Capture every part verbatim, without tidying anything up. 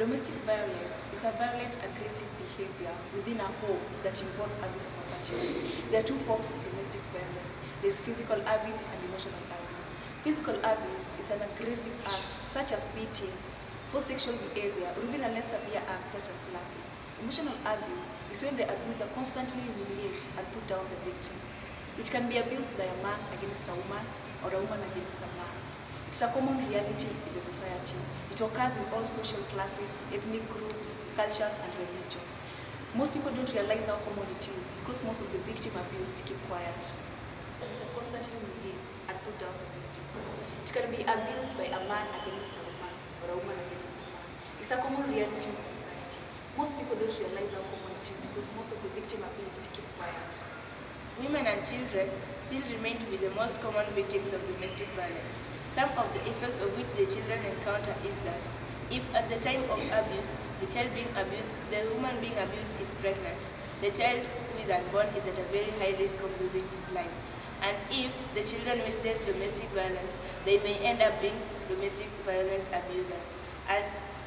Domestic violence is a violent, aggressive behavior within a home that involves abuse of authority. There are two forms of domestic violence. There's physical abuse and emotional abuse. Physical abuse is an aggressive act such as beating, forced sexual behavior, or even a less severe act such as slapping. Emotional abuse is when the abuser constantly humiliates and puts down the victim. It can be abused by a man against a woman or a woman against a man. It's a common reality in the society. It occurs in all social classes, ethnic groups, cultures, and religion. Most people don't realize how common it is because most of the victim abused keep quiet. It's a constantly humiliates and put down the victim. It can be abused by a man against a woman or a woman against a man. It's a common reality in the society. Most people don't realize how common it is because most of the victim abused keep quiet. Women and children still remain to be the most common victims of domestic violence. Some of the effects of which the children encounter is that if at the time of abuse, the child being abused, the woman being abused is pregnant, the child who is unborn is at a very high risk of losing his life. And if the children witness domestic violence, they may end up being domestic violence abusers. And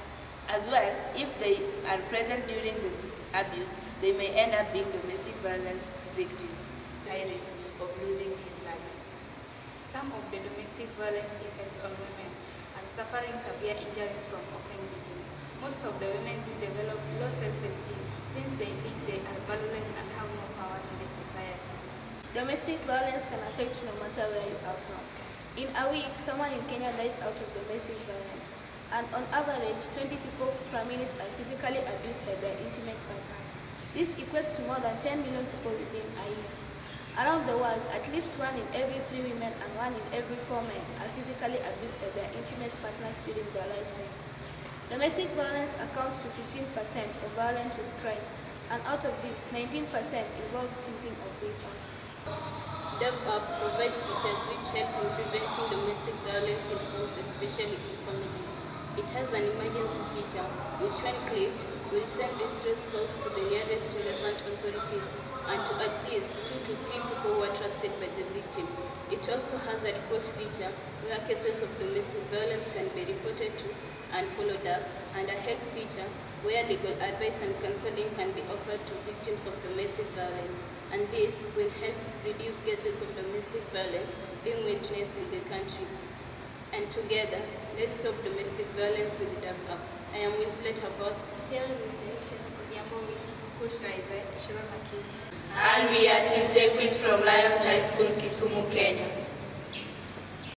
as well, if they are present during the abuse, they may end up being domestic violence victims, high risk of losing his life. Some of the domestic violence effects on women are suffering severe injuries from often beatings. Most of the women do develop low self-esteem since they think they are valueless and have no power in the society. Domestic violence can affect no matter where you are from. In a week, someone in Kenya dies out of domestic violence, and on average, twenty people per minute are physically abused by their intimate partners. This equates to more than ten million people within a year. Around the world, at least one in every three women and one in every four men are physically abused by their intimate partners during their lifetime. Domestic violence accounts to fifteen percent of violent crime, and out of this, nineteen percent involves using of weapons. DevUp provides features which help in preventing domestic violence in homes, especially in families. It has an emergency feature which, when clicked, will send distress calls to the nearest relevant authorities and to at least two to three people who are trusted by the victim. It also has a report feature where cases of domestic violence can be reported to and followed up, and a help feature where legal advice and counseling can be offered to victims of domestic violence. And this will help reduce cases of domestic violence being witnessed in the country. And together, let's stop domestic violence with DevUp. I am Winslet Abbott, Television, Yambowi, Kushna Yvette, Sharon Makini. And we are Team Take Quiz from Lions High School, Kisumu, Kenya.